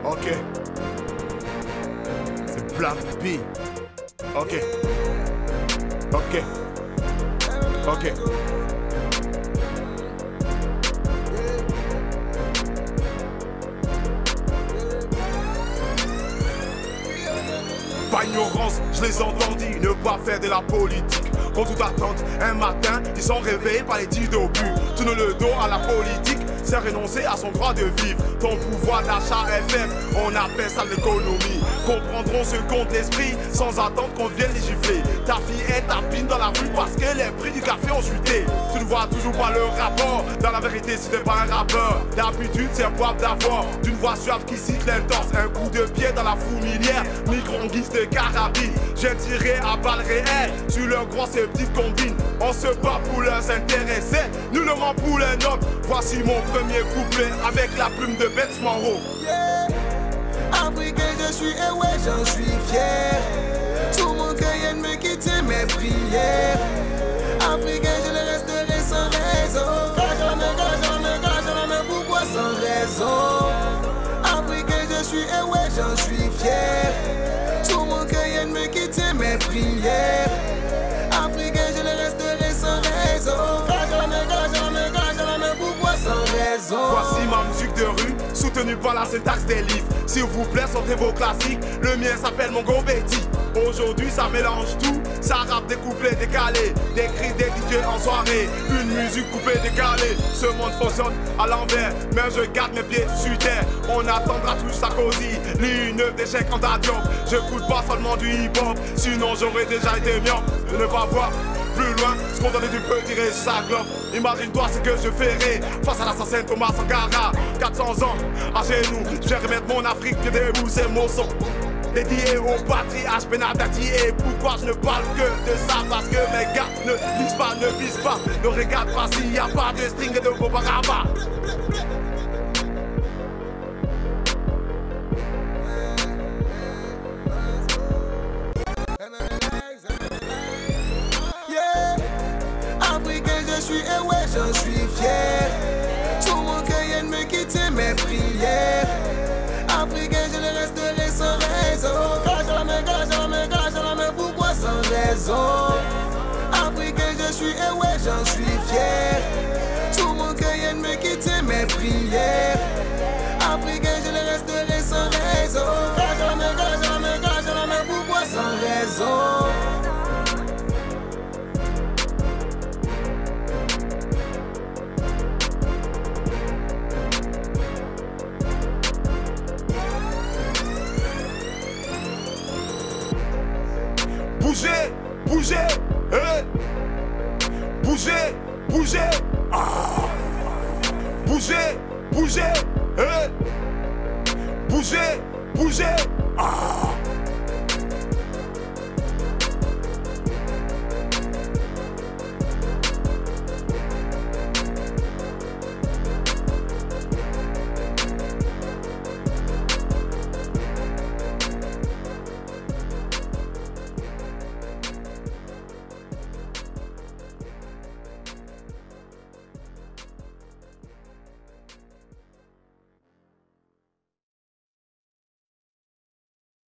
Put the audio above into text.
Ok. C'est Black B. Ok. Ok. Ok. Par ignorance, je les entendis ne pas faire de la politique. Contre toute attente, un matin, ils sont réveillés par les tirs d'obus. Tourne le dos à la politique, c'est renoncer à son droit de vivre. Ton pouvoir d'achat est faible, on appelle ça l'économie. Comprendront ce compte l'esprit sans attendre qu'on vienne les gifler. Ta fille est tapine dans la rue parce que les prix du café ont chuté. Tu ne vois toujours pas le rapport. Dans la vérité, si t'es pas un rappeur, d'habitude c'est boîte d'avoir. D'une voix suave qui cite l'intense, un coup de pied dans la fourmilière. Micro en guise de carabine, j'ai tiré à balles réelles sur leurs grosses et petites combines. On se bat pour leurs intérêts, nullement pour les nôtres. Voici mon premier couplet avec la plume de Benz Monroe. Yeah. Africain je suis et ouais j'en suis fier. Tout mon cœur me quitte mes prières. Africain je le resterai sans raison. Pourquoi sans raison? Africain je suis et ouais j'en suis fier. Tout mon cœur me quitte mes prières. Africain je le resterai sans raison. Pourquoi sans raison? Voici ma musique de rue, soutenue par la syntaxe des livres. S'il vous plaît, sortez vos classiques. Le mien s'appelle mon Betty. Aujourd'hui ça mélange tout, ça rappe des couplets décalés, des cris des DJ en soirée, une musique coupée décalée. Ce monde fonctionne à l'envers, mais je garde mes pieds sur terre. On attendra tous Sarkozy, l'une d'échecs en avion. Je coûte pas seulement du hip-hop, sinon j'aurais déjà été mien. De ne pas voir plus loin, ce qu'on donne du peu tirer sur sa globe. Imagine-toi ce que je ferai face à l'assassin Thomas Sankara. 400 ans à genoux, je vais remettre mon Afrique pied debout, c'est mon son. Dédié au patriarche Benadati. Et pourquoi je ne parle que de ça? Parce que mes gars ne lisent pas, ne visent pas, ne regardent pas s'il n'y a pas de string et de Bobaraba. Je suis et ouais j'en suis fier. Tout mon cœur me quitte mes prières. Africain je le resterai sans raison. Pourquoi sans raison? Africain je suis et ouais j'en suis fier. Tout mon cœur me quitte mes prières. Africain je le resterai sans raison. Pourquoi sans raison? Bougez, bougez, bougez, bougez, bougez, bougez, bougez, bougez,